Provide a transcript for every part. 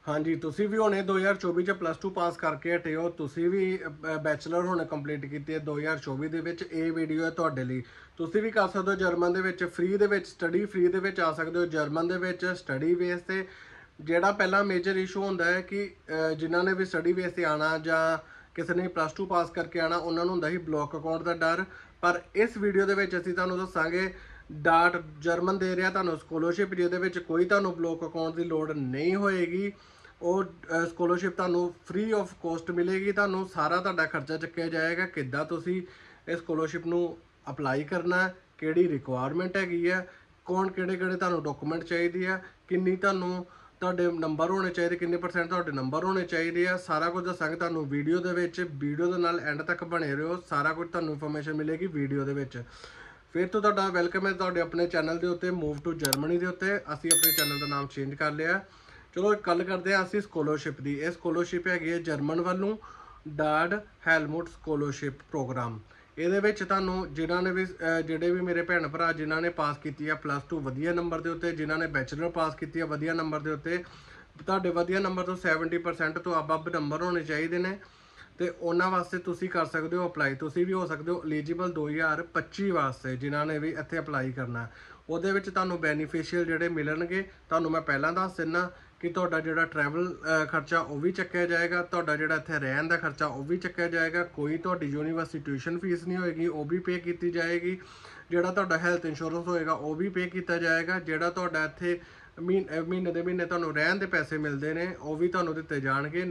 हाँ जी, तुसी भी होने 2024 ਚ +2 ਪਾਸ ਕਰਕੇ ਹਟੇ ਹੋ। ਤੁਸੀਂ ਵੀ ਬੈਚਲਰ ਹੁਣੇ ਕੰਪਲੀਟ ਕੀਤੀ ਹੈ 2024 ਦੇ ਵਿੱਚ। ਇਹ ਵੀਡੀਓ ਹੈ ਤੁਹਾਡੇ ਲਈ। ਤੁਸੀਂ ਵੀ ਕਰ ਸਕਦੇ ਹੋ ਜਰਮਨ ਦੇ ਵਿੱਚ ਫ੍ਰੀ ਦੇ ਵਿੱਚ ਸਟੱਡੀ, ਫ੍ਰੀ ਦੇ ਵਿੱਚ ਆ ਸਕਦੇ ਹੋ ਜਰਮਨ ਦੇ ਵਿੱਚ ਸਟੱਡੀ ਬੇਸ ਤੇ। ਜਿਹੜਾ ਪਹਿਲਾ ਮੇਜਰ ਇਸ਼ੂ ਹੁੰਦਾ ਹੈ ਕਿ ਜਿਨ੍ਹਾਂ ਨੇ ਵੀ ਸਟੱਡੀ ਬੇਸ ਤੇ ਆਣਾ ਜਾਂ ਕਿਸੇ ਨੇ +2 ਪਾਸ ਕਰਕੇ ਆਣਾ, ਉਹਨਾਂ ਨੂੰ ਹੁੰਦਾ ਸੀ ਬਲੌਕ ਅਕਾਊਂਟ ਦਾ ਡਰ। ਪਰ ਇਸ ਵੀਡੀਓ ਦੇ ਵਿੱਚ ਅਸੀਂ ਤੁਹਾਨੂੰ ਦੱਸਾਂਗੇ ਡਾਟ ਜਰਮਨ ਦੇ ਰਿਹਾ ਤੁਹਾਨੂੰ ਸਕੋਲਰਸ਼ਿਪ, ਜਿਹਦੇ ਵਿੱਚ ਕੋਈ ਤੁਹਾਨੂੰ ਬਲੌਕ ਅਕਾਊਂਟ ਦੀ ਲੋੜ ਨਹੀਂ ਹੋਏਗੀ। ਉਹ ਸਕੋਲਰਸ਼ਿਪ ਤੁਹਾਨੂੰ ਫ੍ਰੀ ਆਫ ਕੋਸਟ ਮਿਲੇਗੀ। ਤੁਹਾਨੂੰ ਸਾਰਾ ਤੁਹਾਡਾ ਖਰਚਾ ਚੱਕਿਆ ਜਾਏਗਾ। ਕਿੱਦਾਂ ਤੁਸੀਂ ਇਸ ਸਕੋਲਰਸ਼ਿਪ ਨੂੰ ਅਪਲਾਈ ਕਰਨਾ, ਕਿਹੜੀ ਰਿਕੁਆਇਰਮੈਂਟ ਹੈਗੀ ਹੈ, ਕੌਣ ਕਿਹੜੇ ਕਿਹੜੇ ਤੁਹਾਨੂੰ ਡਾਕੂਮੈਂਟ ਚਾਹੀਦੀ ਆ, ਕਿੰਨੀ ਤੁਹਾਨੂੰ ਤੁਹਾਡੇ ਨੰਬਰ ਹੋਣੇ ਚਾਹੀਦੇ, ਕਿੰਨੇ % ਤੁਹਾਡੇ ਨੰਬਰ ਹੋਣੇ ਚਾਹੀਦੇ ਆ, ਸਾਰਾ ਕੁਝ ਦੱਸਾਂਗੇ ਤੁਹਾਨੂੰ ਵੀਡੀਓ ਦੇ ਵਿੱਚ। ਵੀਡੀਓ ਦੇ ਨਾਲ ਐਂਡ ਤੱਕ ਬਣੇ ਰਹੋ, ਸਾਰਾ ਕੁਝ ਤੁਹਾਨੂੰ ਇਨਫੋਰਮੇਸ਼ਨ ਮਿਲੇਗੀ ਵੀਡੀਓ ਦੇ ਵਿੱਚ। ਫਿਰ ਤੋਂ ਤੁਹਾਡਾ ਵੈਲਕਮ ਹੈ ਤੁਹਾਡੇ ਆਪਣੇ ਚੈਨਲ ਦੇ ਉੱਤੇ, ਮੂਵ ਟੂ ਜਰਮਨੀ ਦੇ ਉੱਤੇ। ਅਸੀਂ ਆਪਣੇ ਚੈਨਲ ਦਾ ਨਾਮ ਚੇਂਜ ਕਰ ਲਿਆ। ਚਲੋ ਗੱਲ ਕਰਦੇ ਹਾਂ ਅਸੀਂ ਸਕੋਲਰਸ਼ਿਪ ਦੀ। ਇਹ ਸਕੋਲਰਸ਼ਿਪ ਹੈਗੀ ਹੈ ਜਰਮਨ ਵੱਲੋਂ ਡਾਡ ਹੈਲਮੁਟ ਸਕੋਲਰਸ਼ਿਪ ਪ੍ਰੋਗਰਾਮ। ਇਹਦੇ ਵਿੱਚ ਤੁਹਾਨੂੰ ਜਿਨ੍ਹਾਂ ਨੇ ਵੀ ਜਿਹੜੇ ਵੀ ਮੇਰੇ ਭੈਣ ਭਰਾ ਜਿਨ੍ਹਾਂ ਨੇ ਪਾਸ ਕੀਤੀ ਆ +2 ਵਧੀਆ ਨੰਬਰ ਦੇ ਉੱਤੇ, ਜਿਨ੍ਹਾਂ ਨੇ ਬੈਚਲਰ ਪਾਸ ਕੀਤੀ ਆ ਵਧੀਆ ਨੰਬਰ ਦੇ ਉੱਤੇ, ਤੁਹਾਡੇ ਵਧੀਆ ਨੰਬਰ ਤੋਂ 70% ਤੋਂ ਅਬਵ ਨੰਬਰ ਹੋਣੇ ਚਾਹੀਦੇ ਨੇ। ਤੇ ਉਹਨਾਂ ਵਾਸਤੇ ਤੁਸੀਂ ਕਰ ਸਕਦੇ ਹੋ ਅਪਲਾਈ। ਤੁਸੀਂ ਵੀ ਹੋ ਸਕਦੇ ਹੋ ਐਲੀਜੀਬਲ 2025 ਵਾਸਤੇ, ਜਿਨ੍ਹਾਂ ਨੇ ਵੀ ਇੱਥੇ ਅਪਲਾਈ ਕਰਨਾ। ਉਹਦੇ ਵਿੱਚ ਤੁਹਾਨੂੰ ਬੈਨੀਫੀਸ਼ੀਅਲ ਜਿਹੜੇ ਮਿਲਣਗੇ ਤੁਹਾਨੂੰ ਮੈਂ ਪਹਿਲਾਂ ਦੱਸ ਦਿੰਦਾ ਕਿ ਤੁਹਾਡਾ ਜਿਹੜਾ ਟਰੈਵਲ ਖਰਚਾ ਉਹ ਵੀ ਚੱਕਿਆ ਜਾਏਗਾ, ਤੁਹਾਡਾ ਜਿਹੜਾ ਇੱਥੇ ਰਹਿਣ ਦਾ ਖਰਚਾ ਉਹ ਵੀ ਚੱਕਿਆ ਜਾਏਗਾ, ਕੋਈ ਤੁਹਾਡੀ ਯੂਨੀਵਰਸਿਟੀ ਟਿਊਸ਼ਨ ਫੀਸ ਨਹੀਂ ਹੋਏਗੀ, ਉਹ ਵੀ ਪੇ ਕੀਤੀ ਜਾਏਗੀ। ਜਿਹੜਾ ਤੁਹਾਡਾ ਹੈਲਥ ਇੰਸ਼ੋਰੈਂਸ ਹੋਏਗਾ ਉਹ ਵੀ ਪੇ ਕੀਤਾ ਜਾਏਗਾ। ਜਿਹੜਾ ਤੁਹਾਡਾ ਇੱਥੇ ਮਹੀਨੇ ਦੇ ਮਹੀਨੇ ਤੁਹਾਨੂੰ ਰਹਿਣ ਦੇ ਪੈਸੇ ਮਿਲਦੇ ਨੇ ਉਹ ਵੀ ਤੁਹਾਨੂੰ ਦਿੱਤੇ ਜਾਣਗੇ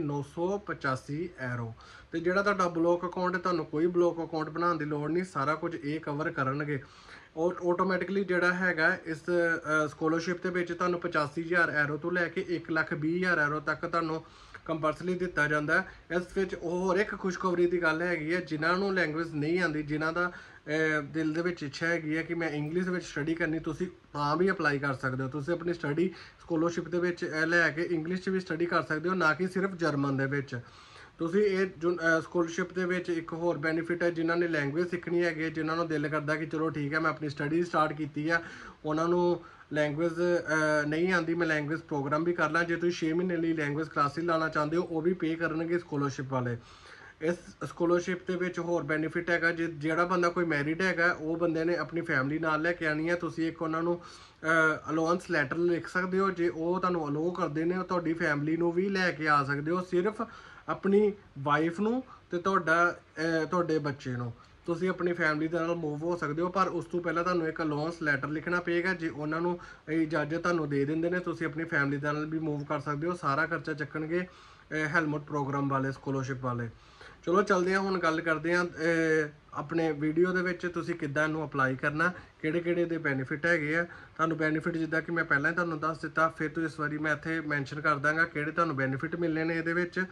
985 €। ਤੇ ਜਿਹੜਾ ਤੁਹਾਡਾ ਬਲੌਕ ਅਕਾਊਂਟ ਹੈ, ਤੁਹਾਨੂੰ ਕੋਈ ਬਲੌਕ ਅਕਾਊਂਟ ਬਣਾਉਣ ਦੀ ਲੋੜ ਨਹੀਂ, ਸਾਰਾ ਕੁਝ ਇਹ ਕਵਰ ਕਰਨਗੇ। ਔਰ ਆਟੋਮੈਟਿਕਲੀ ਜਿਹੜਾ ਹੈਗਾ ਇਸ ਸਕੋਲਰਸ਼ਿਪ ਦੇ ਵਿੱਚ ਤੁਹਾਨੂੰ 85,000 € ਤੋਂ ਲੈ ਕੇ 1,20,000 € ਤੱਕ ਤੁਹਾਨੂੰ ਕੰਪਲਸਰੀ ਦਿੱਤਾ ਜਾਂਦਾ ਹੈ। ਇਸ ਵਿੱਚ ਹੋਰ ਇੱਕ ਖੁਸ਼ਖਬਰੀ ਦੀ ਗੱਲ ਹੈਗੀ ਹੈ, ਜਿਨ੍ਹਾਂ ਨੂੰ ਲੈਂਗੁਏਜ ਨਹੀਂ ਆਉਂਦੀ, ਜਿਨ੍ਹਾਂ ਦਾ ਦਿਲ ਦੇ ਵਿੱਚ ਇੱਛਾ ਹੈਗੀ ਹੈ ਕਿ ਮੈਂ ਇੰਗਲਿਸ਼ ਵਿੱਚ ਸਟੱਡੀ ਕਰਨੀ, ਤੁਸੀਂ ਤਾਂ ਵੀ ਅਪਲਾਈ ਕਰ ਸਕਦੇ ਹੋ। ਤੁਸੀਂ ਆਪਣੀ ਸਟੱਡੀ ਸਕੋਲਰਸ਼ਿਪ ਦੇ ਵਿੱਚ ਲੈ ਕੇ ਇੰਗਲਿਸ਼ 'ਚ ਵੀ ਸਟੱਡੀ ਕਰ ਸਕਦੇ ਹੋ, ਨਾ ਕਿ ਸਿਰਫ ਜਰਮਨ ਦੇ ਵਿੱਚ। ਤੁਸੀਂ ਇਹ ਸਕੋਲਰਸ਼ਿਪ ਦੇ ਵਿੱਚ ਇੱਕ ਹੋਰ ਬੈਨੀਫਿਟ ਹੈ, ਜਿਨ੍ਹਾਂ ਨੇ ਲੈਂਗੁਏਜ ਸਿੱਖਣੀ ਹੈਗੀ ਹੈ, ਜਿਨ੍ਹਾਂ ਨੂੰ ਦਿਲ ਕਰਦਾ ਕਿ ਚਲੋ ਠੀਕ ਹੈ ਮੈਂ ਆਪਣੀ ਸਟੱਡੀ ਸਟਾਰਟ ਕੀਤੀ ਆ, ਉਹਨਾਂ ਨੂੰ ਲੈਂਗੁਏਜ ਨਹੀਂ ਆਉਂਦੀ, ਮੈਂ ਲੈਂਗੁਏਜ ਪ੍ਰੋਗਰਾਮ ਵੀ ਕਰ ਲਾਂ। ਜੇ ਤੁਸੀਂ 6 ਮਹੀਨੇ ਲਈ ਲੈਂਗੁਏਜ ਕਲਾਸਿਸ ਲਾਉਣਾ ਚਾਹੁੰਦੇ ਹੋ ਉਹ ਵੀ ਪੇ ਕਰਨਗੇ ਸਕੋਲਰਸ਼ਿਪ ਵਾਲੇ। ਇਸ ਸਕੋਲਰਸ਼ਿਪ ਦੇ ਵਿੱਚ ਹੋਰ ਬੈਨੀਫਿਟ ਹੈਗਾ, ਜਿਹੜਾ ਬੰਦਾ ਕੋਈ ਮੈਰਿਡ ਹੈਗਾ ਉਹ ਬੰਦੇ ਨੇ ਆਪਣੀ ਫੈਮਿਲੀ ਨਾਲ ਲੈ ਕੇ ਆਉਣੀ ਹੈ, ਤੁਸੀਂ ਇੱਕ ਉਹਨਾਂ ਨੂੰ ਅਲਾਉੈਂਸ ਲੈਟਰ ਲਿਖ ਸਕਦੇ ਹੋ। ਜੇ ਉਹ ਤੁਹਾਨੂੰ ਅਲਾਉ ਕਰਦੇ ਨੇ, ਤੁਹਾਡੀ ਫੈਮਿਲੀ ਨੂੰ ਵੀ ਲੈ ਕੇ ਆ ਸਕਦੇ ਹੋ, ਸਿਰਫ ਆਪਣੀ ਵਾਈਫ ਨੂੰ ਤੇ ਤੁਹਾਡੇ ਬੱਚੇ ਨੂੰ। ਤੁਸੀਂ ਆਪਣੀ ਫੈਮਿਲੀ ਦੇ ਨਾਲ ਮੂਵ ਹੋ ਸਕਦੇ ਹੋ, ਪਰ ਉਸ ਤੋਂ ਪਹਿਲਾਂ ਤੁਹਾਨੂੰ ਇੱਕ ਅਲਾਉੈਂਸ ਲੈਟਰ ਲਿਖਣਾ ਪਏਗਾ। ਜੇ ਉਹਨਾਂ ਨੂੰ ਇਜਾਜ਼ਤ ਤੁਹਾਨੂੰ ਦੇ ਦਿੰਦੇ ਨੇ, ਤੁਸੀਂ ਆਪਣੀ ਫੈਮਿਲੀ ਦੇ ਨਾਲ ਵੀ ਮੂਵ ਕਰ ਸਕਦੇ ਹੋ। ਸਾਰਾ ਖਰਚਾ ਚੱਕਣਗੇ ਹੈਲਮਟ ਪ੍ਰੋਗਰਾਮ ਵਾਲੇ, ਸਕੋਲਰਸ਼ਿਪ ਵਾਲੇ। ਚਲੋ ਚੱਲਦੇ ਹਾਂ, ਹੁਣ ਗੱਲ ਕਰਦੇ ਹਾਂ ਆਪਣੇ ਵੀਡੀਓ ਦੇ ਵਿੱਚ ਤੁਸੀਂ ਕਿੱਦਾਂ ਇਹਨੂੰ ਅਪਲਾਈ ਕਰਨਾ, ਕਿਹੜੇ ਕਿਹੜੇ ਦੇ ਬੈਨੀਫਿਟ ਹੈਗੇ ਆ। ਤੁਹਾਨੂੰ ਬੈਨੀਫਿਟ ਜਿੱਦਾਂ ਕਿ ਮੈਂ ਪਹਿਲਾਂ ਹੀ ਤੁਹਾਨੂੰ ਦੱਸ ਦਿੱਤਾ, ਫਿਰ ਤੋਂ ਇਸ ਵਾਰੀ ਮੈਂ ਇੱਥੇ ਮੈਂਸ਼ਨ ਕਰ ਦਾਂਗਾ ਕਿਹੜੇ ਤੁਹਾਨੂੰ ਬੈਨੀਫਿਟ ਮਿਲਣੇ ਨੇ ਇਹਦੇ ਵਿੱਚ,